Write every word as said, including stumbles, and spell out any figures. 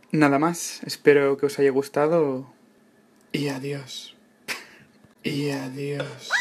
Nada más, espero que os haya gustado y adiós. Y adiós.